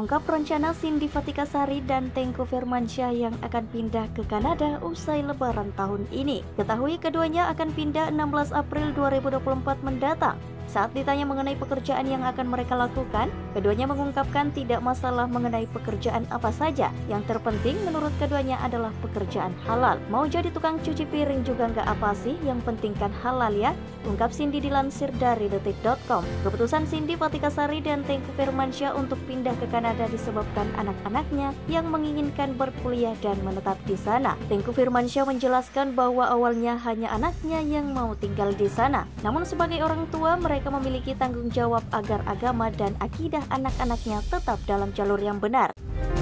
mengungkap rencana Cindy Fatikasari dan Tengku Firmansyah yang akan pindah ke Kanada usai Lebaran tahun ini. Ketahui keduanya akan pindah 16 April 2024 mendatang. Saat ditanya mengenai pekerjaan yang akan mereka lakukan, keduanya mengungkapkan tidak masalah mengenai pekerjaan apa saja. Yang terpenting menurut keduanya adalah pekerjaan halal. Mau jadi tukang cuci piring juga nggak apa sih, yang penting kan halal ya, ungkap Cindy dilansir dari detik.com. Keputusan Cindy Fatikasari dan Tengku Firmansyah untuk pindah ke Kanada disebabkan anak-anaknya yang menginginkan berkuliah dan menetap di sana. Tengku Firmansyah menjelaskan bahwa awalnya hanya anaknya yang mau tinggal di sana. Namun sebagai orang tua, mereka memiliki tanggung jawab agar agama dan akidah anak-anaknya tetap dalam jalur yang benar.